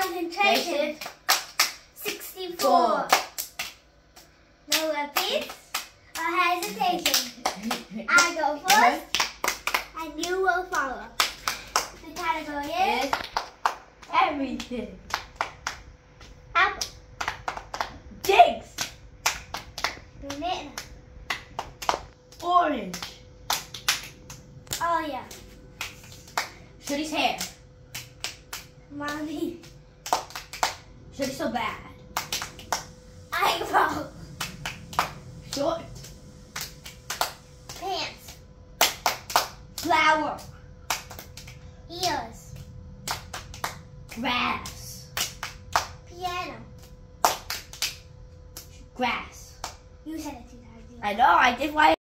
Concentration. 64. No repeats or hesitation. I go first and you will follow. The category is everything. apple, Jigs. banana, Orange. oh yeah, Shooty's hair. mommy, Shooty's so bad. eyebrow, Short. pants, Flower. ears, Grass. piano. Grass. You said it 2 times. I know, I did why